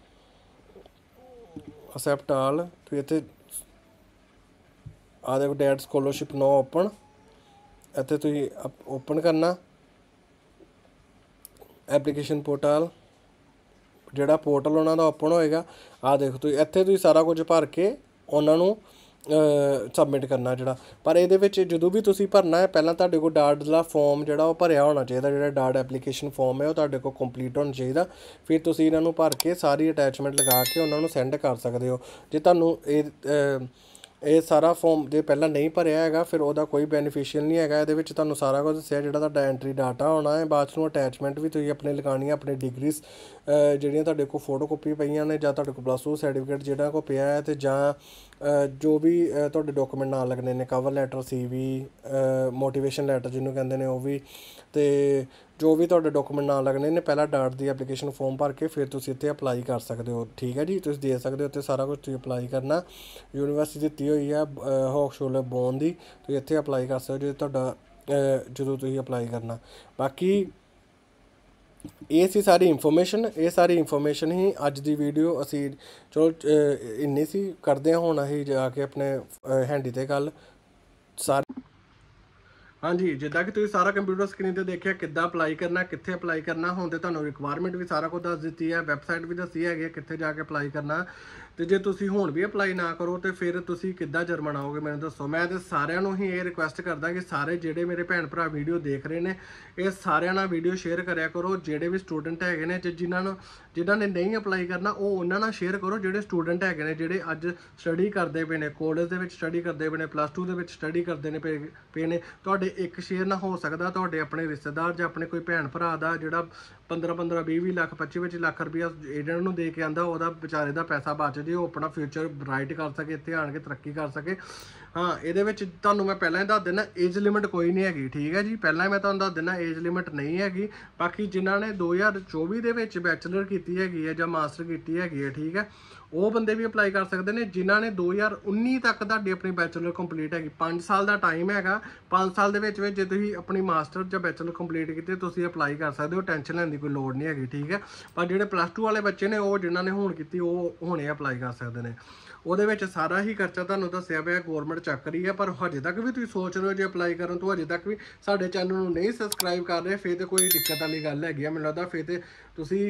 ਅਸੈਪਟ ਆਲ, ਤੁਸੀਂ ਇੱਥੇ ਆ ਦੇਖੋ ਡੈਟ ਸਕੋਲਰਸ਼ਿਪ ਨੋ ਓਪਨ, ਇੱਥੇ ਤੁਸੀਂ ਓਪਨ ਕਰਨਾ ਐਪਲੀਕੇਸ਼ਨ ਪੋਰਟਲ, ਜਿਹੜਾ ਪੋਰਟਲ ਉਹਨਾਂ ਦਾ ਓਪਨ ਹੋਏਗਾ। ਆ ਦੇਖੋ ਤੁਸੀਂ ਇੱਥੇ ਤੁਸੀਂ ਸਾਰਾ ਕੁਝ ਭਰ ਕੇ ਉਹਨਾਂ ਨੂੰ ਸਬਮਿਟ ਕਰਨਾ ਜਿਹੜਾ। ਪਰ ਇਹਦੇ ਵਿੱਚ ਜਦੋਂ ਵੀ ਤੁਸੀਂ ਭਰਨਾ ਹੈ, ਪਹਿਲਾਂ ਤੁਹਾਡੇ ਕੋਲ ਡਾਟ ਦਾ ਫੋਰਮ ਜਿਹੜਾ ਉਹ ਭਰਿਆ ਹੋਣਾ ਚਾਹੀਦਾ, ਜਿਹੜਾ ਡਾਟ ਐਪਲੀਕੇਸ਼ਨ ਫੋਰਮ ਹੈ ਉਹ ਤੁਹਾਡੇ ਕੋਲ ਕੰਪਲੀਟ ਹੋਣਾ ਚਾਹੀਦਾ। ਫਿਰ ਤੁਸੀਂ ਇਹਨਾਂ ਨੂੰ ਭਰ ਕੇ ਸਾਰੀ ਅਟੈਚਮੈਂਟ ਲਗਾ ਕੇ ਉਹਨਾਂ ਨੂੰ ਸੈਂਡ ਕਰ ਸਕਦੇ ਹੋ। ਜੇ ਤੁਹਾਨੂੰ ਇਹ ਸਾਰਾ ਫੋਰਮ ਜੇ ਪਹਿਲਾਂ ਨਹੀਂ ਭਰਿਆ ਹੈਗਾ, ਫਿਰ ਉਹਦਾ ਕੋਈ ਬੈਨੀਫੀਸ਼ੀਅਲ ਨਹੀਂ ਹੈਗਾ। ਇਹਦੇ ਵਿੱਚ ਤੁਹਾਨੂੰ ਸਾਰਾ ਕੁਝ ਦੱਸਿਆ, ਜਿਹੜਾ ਤੁਹਾਡਾ ਐਂਟਰੀ ਡਾਟਾ ਹੋਣਾ ਹੈ। ਬਾਅਦ ਨੂੰ ਅਟੈਚਮੈਂਟ ਵੀ ਤੁਸੀਂ ਆਪਣੇ ਲਗਾਉਣੀ ਹੈ, ਆਪਣੇ ਡਿਗਰੀਜ਼ ਜਿਹੜੀਆਂ ਤੁਹਾਡੇ ਕੋਲ ਫੋਟੋ ਕਾਪੀ ਪਈਆਂ ਨੇ, ਜਾਂ ਤੁਹਾਡੇ ਕੋਲ +2 ਸਰਟੀਫਿਕੇਟ ਜਿਹੜਾ ਕੋਲ ਪਿਆ ਹੈ, ਅਤੇ ਜਾਂ ਜੋ ਵੀ ਤੁਹਾਡੇ ਡਾਕੂਮੈਂਟ ਨਾਲ ਲੱਗਣੇ ਨੇ, cover letter, CV, motivation letter ਜਿਹਨੂੰ ਕਹਿੰਦੇ ਨੇ ਉਹ ਵੀ, ਅਤੇ ਜੋ ਵੀ ਤੁਹਾਡੇ ਡਾਕੂਮੈਂਟ ਨਾਲ ਲੱਗਣੇ ਨੇ, ਪਹਿਲਾਂ ਡਾਟ ਦੀ ਐਪਲੀਕੇਸ਼ਨ ਫੋਰਮ ਭਰ ਕੇ ਫਿਰ ਤੁਸੀਂ ਇੱਥੇ ਅਪਲਾਈ ਕਰ ਸਕਦੇ ਹੋ। ਠੀਕ ਹੈ ਜੀ, ਤੁਸੀਂ ਦੇ ਸਕਦੇ ਹੋ, ਉੱਥੇ ਸਾਰਾ ਕੁਝ ਤੁਸੀਂ ਅਪਲਾਈ ਕਰਨਾ। ਯੂਨੀਵਰਸਿਟੀ ਦਿੱਤੀ ਹੋਈ ਹੈ ਹੋਕਸ਼ੋਲੇ ਬੋਨ ਦੀ, ਤੁਸੀਂ ਇੱਥੇ ਅਪਲਾਈ ਕਰ ਸਕਦੇ ਹੋ ਤੁਹਾਡਾ ਜਦੋਂ ਤੁਸੀਂ ਅਪਲਾਈ ਕਰਨਾ। ਬਾਕੀ ਇਹ ਸੀ ਸਾਰੀ ਇਨਫੋਰਮੇਸ਼ਨ ਹੀ ਅੱਜ ਦੀ ਵੀਡੀਓ। ਅਸੀਂ ਚਲੋ ਇੰਨੀ ਸੀ, ਕਰਦੇ ਹਾਂ ਹੁਣ ਅਸੀਂ ਜਾ ਕੇ ਆਪਣੇ ਹੈਂਡੀ 'ਤੇ ਗੱਲ ਸਾਰੇ। ਹਾਂਜੀ, ਜਿੱਦਾਂ ਕਿ ਤੁਸੀਂ ਸਾਰਾ ਕੰਪਿਊਟਰ ਸਕਰੀਨ 'ਤੇ ਦੇਖਿਆ ਕਿੱਦਾਂ ਅਪਲਾਈ ਕਰਨਾ, ਕਿੱਥੇ ਅਪਲਾਈ ਕਰਨਾ। ਹੁਣ ਤਾਂ ਤੁਹਾਨੂੰ ਰਿਕੁਆਇਰਮੈਂਟ ਵੀ ਸਾਰਾ ਕੁਝ ਦੱਸ ਦਿੱਤੀ ਹੈ, ਵੈਬਸਾਈਟ ਵੀ ਦੱਸੀ ਹੈਗੀ ਹੈ ਕਿੱਥੇ ਜਾ ਕੇ ਅਪਲਾਈ ਕਰਨਾ। ਅਤੇ ਜੇ ਤੁਸੀਂ ਹੁਣ ਵੀ ਅਪਲਾਈ ਨਾ ਕਰੋ ਤਾਂ ਫਿਰ ਤੁਸੀਂ ਕਿੱਦਾਂ ਜਰਮਨ ਆਓਗੇ ਮੈਨੂੰ ਦੱਸੋ। ਮੈਂ ਤਾਂ ਸਾਰਿਆਂ ਨੂੰ ਹੀ ਇਹ ਰਿਕੁਐਸਟ ਕਰਦਾ ਕਿ ਸਾਰੇ ਜਿਹੜੇ ਮੇਰੇ ਭੈਣ ਭਰਾ ਵੀਡੀਓ ਦੇਖ ਰਹੇ ਨੇ, ਇਹ ਸਾਰਿਆਂ ਨਾਲ ਵੀਡੀਓ ਸ਼ੇਅਰ ਕਰਿਆ ਕਰੋ। ਜਿਹੜੇ ਵੀ ਸਟੂਡੈਂਟ ਹੈਗੇ ਨੇ, ਜਿਨ੍ਹਾਂ ਨੇ ਨਹੀਂ ਅਪਲਾਈ ਕਰਨਾ, ਉਹ ਉਹਨਾਂ ਨਾਲ ਸ਼ੇਅਰ ਕਰੋ। ਜਿਹੜੇ ਸਟੂਡੈਂਟ ਹੈਗੇ ਨੇ, ਜਿਹੜੇ ਅੱਜ ਸਟੱਡੀ ਕਰਦੇ ਪਏ ਨੇ, ਕਾਲਜ ਦੇ ਵਿੱਚ ਸਟੱਡੀ ਕਰਦੇ ਪਏ ਨੇ, +2 ਦੇ ਵਿੱਚ ਸਟੱਡੀ ਕਰਦੇ ਨੇ ਪਏ ਨੇ, ਤੁਹਾਡੇ ਇੱਕ ਸ਼ੇਅਰ ਨਾਲ ਹੋ ਸਕਦਾ ਤੁਹਾਡੇ ਆਪਣੇ ਰਿਸ਼ਤੇਦਾਰ ਜਾਂ ਆਪਣੇ ਕੋਈ ਭੈਣ ਭਰਾ ਦਾ ਜਿਹੜਾ 15-15, 20-20 ਲੱਖ, 25-25 ਲੱਖ ਰੁਪਇਆ ਏਜੰਟ ਨੂੰ ਦੇ ਕੇ ਆਉਂਦਾ, ਉਹਦਾ ਵਿਚਾਰੇ ਦਾ ਪੈਸਾ ਬਚ ਜੇ, ਉਹ ਆਪਣਾ ਫਿਊਚਰ ਬਰਾਈਟ ਕਰ ਸਕੇ, ਇੱਥੇ ਆਣ ਕੇ ਤਰੱਕੀ ਕਰ ਸਕੇ। ਹਾਂ, ਇਹਦੇ ਵਿੱਚ ਤੁਹਾਨੂੰ ਮੈਂ ਪਹਿਲਾਂ ਹੀ ਦੱਸ ਦਿੰਦਾ, ਏਜ ਲਿਮਿਟ ਕੋਈ ਨਹੀਂ ਹੈਗੀ। ਠੀਕ ਹੈ ਜੀ, ਪਹਿਲਾਂ ਹੀ ਮੈਂ ਤੁਹਾਨੂੰ ਦੱਸ ਦਿੰਦਾ ਏਜ ਲਿਮਿਟ ਨਹੀਂ ਹੈਗੀ। ਬਾਕੀ ਜਿਨ੍ਹਾਂ ਨੇ 2024 ਦੇ ਵਿੱਚ ਬੈਚਲਰ ਕੀਤੀ ਹੈਗੀ ਹੈ ਜਾਂ ਮਾਸਟਰ ਕੀਤੀ ਹੈਗੀ ਹੈ, ਠੀਕ ਹੈ, ਉਹ ਬੰਦੇ ਵੀ ਅਪਲਾਈ ਕਰ ਸਕਦੇ ਨੇ। ਜਿਨ੍ਹਾਂ ਨੇ 2019 ਤੱਕ ਤੁਹਾਡੀ ਆਪਣੀ ਬੈਚਲਰ ਕੰਪਲੀਟ ਹੈਗੀ, 5 ਸਾਲ ਦਾ ਟਾਈਮ ਹੈਗਾ। 5 ਸਾਲ ਦੇ ਵਿੱਚ ਜੇ ਤੁਸੀਂ ਆਪਣੀ ਮਾਸਟਰ ਜਾਂ ਬੈਚਲਰ ਕੰਪਲੀਟ ਕੀਤੀ, ਤੁਸੀਂ ਅਪਲਾਈ ਕਰ ਸਕਦੇ ਹੋ, ਟੈਨਸ਼ਨ ਲੈਣ ਦੀ ਕੋਈ ਲੋੜ ਨਹੀਂ ਹੈਗੀ। ਠੀਕ ਹੈ, ਪਰ ਜਿਹੜੇ +2 ਵਾਲੇ ਬੱਚੇ ਨੇ, ਉਹ ਜਿਨ੍ਹਾਂ ਨੇ ਹੁਣ ਕੀਤੀ, ਉਹ ਹੁਣੇ ਅਪਲਾਈ ਕਰ ਸਕਦੇ ਨੇ। ਉਹਦੇ ਵਿੱਚ ਸਾਰਾ ਹੀ ਖਰਚਾ ਤੁਹਾਨੂੰ ਦੱਸਿਆ ਪਿਆ, ਗੌਰਮੈਂਟ ਚੱਕ ਰਹੀ ਹੈ। ਪਰ ਹਜੇ ਤੱਕ ਵੀ ਤੁਸੀਂ ਸੋਚ ਰਹੇ ਹੋ ਜੇ ਅਪਲਾਈ ਕਰਨ ਤੋਂ, ਹਜੇ ਤੱਕ ਵੀ ਸਾਡੇ ਚੈਨਲ ਨੂੰ ਨਹੀਂ ਸਬਸਕ੍ਰਾਈਬ ਕਰ ਰਹੇ, ਫਿਰ ਤਾਂ ਕੋਈ ਦਿੱਕਤ ਵਾਲੀ ਗੱਲ ਹੈਗੀ ਆ ਮੈਨੂੰ ਲੱਗਦਾ। ਫਿਰ ਤਾਂ ਤੁਸੀਂ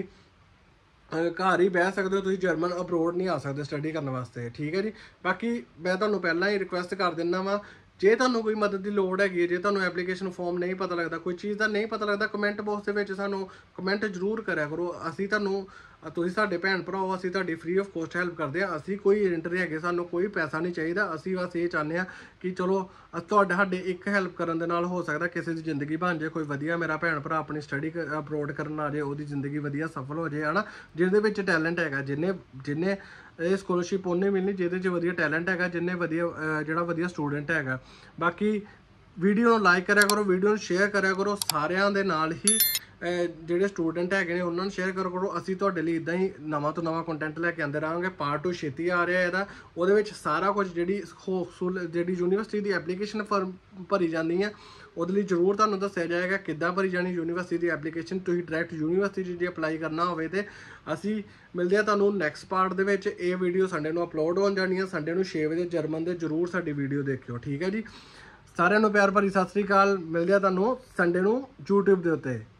ਘਰ ਹੀ ਬਹਿ ਸਕਦੇ ਹੋ, ਤੁਸੀਂ ਜਰਮਨ ਅਬਰੋਡ ਨਹੀਂ ਆ ਸਕਦੇ ਸਟੱਡੀ ਕਰਨ ਵਾਸਤੇ। ਠੀਕ ਹੈ ਜੀ, ਬਾਕੀ ਮੈਂ ਤੁਹਾਨੂੰ ਪਹਿਲਾਂ ਹੀ ਰਿਕੁਐਸਟ ਕਰ ਦਿੰਦਾ ਵਾਂ, ਜੇ ਤੁਹਾਨੂੰ ਕੋਈ ਮਦਦ ਦੀ ਲੋੜ ਹੈਗੀ ਹੈ, ਜੇ ਤੁਹਾਨੂੰ ਐਪਲੀਕੇਸ਼ਨ ਫਾਰਮ ਨਹੀਂ ਪਤਾ ਲੱਗਦਾ, ਕੋਈ ਚੀਜ਼ ਦਾ ਨਹੀਂ ਪਤਾ ਲੱਗਦਾ, ਕਮੈਂਟ ਬਾਕਸ ਦੇ ਵਿੱਚ ਸਾਨੂੰ ਕਮੈਂਟ ਜ਼ਰੂਰ ਕਰਿਆ ਕਰੋ। ਅਸੀਂ ਤੁਹਾਨੂੰ ਤੁਸੀਂ ਸਾਡੇ ਭੈਣ ਭਰਾ ਹੋ, ਅਸੀਂ ਤੁਹਾਡੀ ਫ੍ਰੀ ਆਫ ਕੋਸਟ ਹੈਲਪ ਕਰਦੇ ਆ। ਅਸੀਂ ਕੋਈ ਏਜੰਟ ਨਹੀਂ ਹੈਗੇ, ਸਾਨੂੰ ਕੋਈ ਪੈਸਾ ਨਹੀਂ ਚਾਹੀਦਾ। ਅਸੀਂ ਬਸ ਇਹ ਚਾਹੁੰਦੇ ਆ ਕਿ ਚਲੋ ਸਾਡੇ ਇੱਕ ਹੈਲਪ ਕਰਨ ਦੇ ਨਾਲ ਹੋ ਸਕਦਾ ਕਿਸੇ ਦੀ ਜ਼ਿੰਦਗੀ ਬਣ ਜਾਏ, ਕੋਈ ਵਧੀਆ ਮੇਰਾ ਭੈਣ ਭਰਾ ਆਪਣੀ ਸਟੱਡੀ ਅਪਲੋਡ ਕਰਨ ਆ ਜਾਏ, ਉਹਦੀ ਜ਼ਿੰਦਗੀ ਵਧੀਆ ਸਫਲ ਹੋ ਜਾਏ, ਹੈ ਨਾ। ਜਿਹਦੇ ਵਿੱਚ ਟੈਲੈਂਟ ਹੈਗਾ, ਜਿੰਨੇ ਇਹ ਸਕੋਲਰਸ਼ਿਪ ਉਹਨੇ ਮਿਲਣੀ ਜਿਹਦੇ 'ਚ ਵਧੀਆ ਟੈਲੈਂਟ ਹੈਗਾ, ਜਿੰਨੇ ਜਿਹੜਾ ਵਧੀਆ ਸਟੂਡੈਂਟ ਹੈਗਾ। ਬਾਕੀ ਵੀਡੀਓ ਨੂੰ ਲਾਈਕ ਕਰਿਆ ਕਰੋ, ਵੀਡੀਓ ਨੂੰ ਸ਼ੇਅਰ ਕਰਿਆ ਕਰੋ ਸਾਰਿਆਂ ਦੇ ਨਾਲ ਹੀ। ਜਿਹੜੇ ਸਟੂਡੈਂਟ ਹੈਗੇ ਨੇ ਉਹਨਾਂ ਨੂੰ ਸ਼ੇਅਰ ਕਰੋ। ਅਸੀਂ ਤੁਹਾਡੇ ਲਈ ਇਦਾਂ ਹੀ ਨਵਾਂ ਤੋਂ ਨਵਾਂ ਕੰਟੈਂਟ ਲੈ ਕੇ ਆਉਂਦੇ ਰਹਾਂਗੇ। ਪਾਰਟ 2 ਛੇਤੀ ਆ ਰਿਹਾ ਇਹਦਾ, ਉਹਦੇ ਵਿੱਚ ਸਾਰਾ ਕੁਝ ਜਿਹੜੀ ਯੂਨੀਵਰਸਿਟੀ ਦੀ ਐਪਲੀਕੇਸ਼ਨ ਭਰੀ ਜਾਂਦੀ ਹੈ ਉਹਦੇ ਲਈ ਜ਼ਰੂਰ ਤੁਹਾਨੂੰ ਦੱਸਿਆ ਜਾਏਗਾ ਕਿੱਦਾਂ ਭਰੀ ਜਾਣੀ ਯੂਨੀਵਰਸਿਟੀ ਦੀ ਐਪਲੀਕੇਸ਼ਨ। ਤੁਸੀਂ ਡਾਇਰੈਕਟ ਯੂਨੀਵਰਸਿਟੀ ਦੀ ਅਪਲਾਈ ਕਰਨਾ ਹੋਵੇ ਤੇ ਅਸੀਂ ਮਿਲਦੇ ਹਾਂ ਤੁਹਾਨੂੰ ਨੈਕਸਟ ਪਾਰਟ ਦੇ ਵਿੱਚ। ਇਹ ਵੀਡੀਓ ਸੰਡੇ ਨੂੰ ਅਪਲੋਡ ਹੋਣ ਜਾਣੀ ਹੈ, ਸੰਡੇ ਨੂੰ 6 ਵਜੇ ਜਰਮਨ ਦੇ। ਜ਼ਰੂਰ ਸਾਡੀ ਵੀਡੀਓ ਦੇਖਿਓ, ਠੀਕ ਹੈ ਜੀ। ਸਾਰਿਆਂ ਨੂੰ ਪਿਆਰ ਭਰੀ ਸਤਿ ਸ੍ਰੀ ਅਕਾਲ। ਮਿਲਦੇ ਹਾਂ ਤੁਹਾਨੂੰ ਸੰਡੇ ਨੂੰ YouTube ਦੇ ਉੱਤੇ।